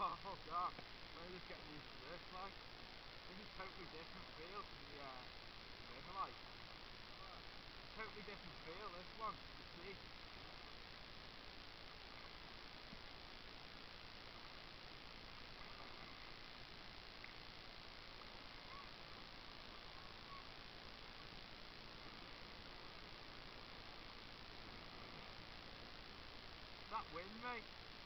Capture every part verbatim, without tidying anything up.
Oh god, we're just getting used to this, like. This is totally different feel to the, uh, the river, like. A totally different feel, this one, the sea. That wind, mate.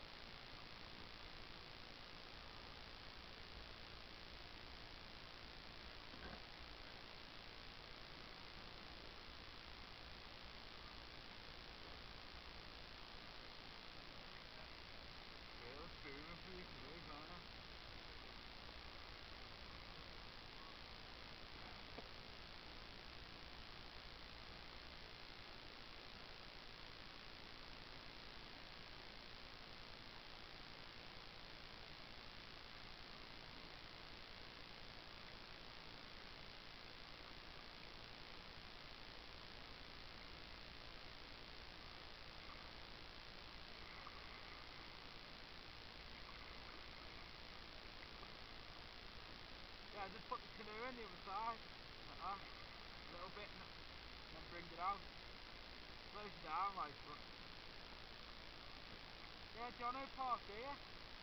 Feel it's booming for you canoes, aren't it? Yeah, just put the canoe in the other side, like that, a little bit, and then bring it out. Slows you down, like, but... Yeah, Jono Park, do you?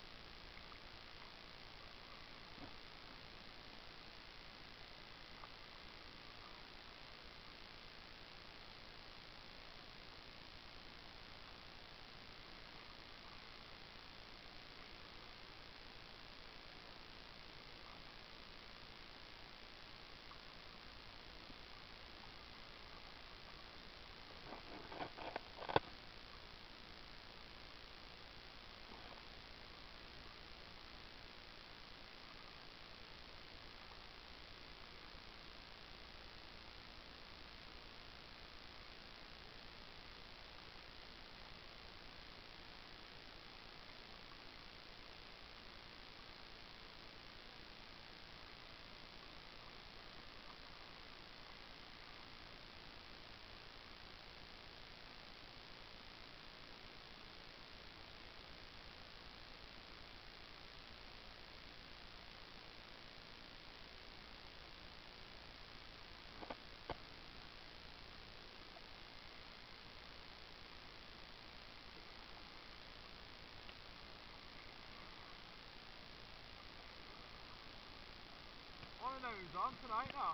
I want to know who's on tonight now.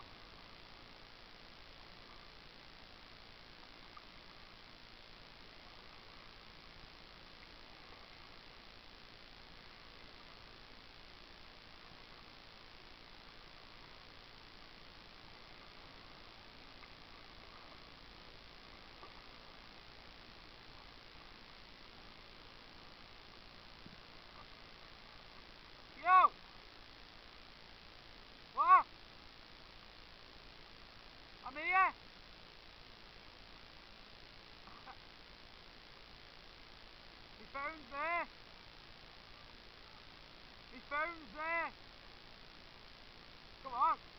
Yo! What? I'm here! My phone's there! My phone's there! Come on!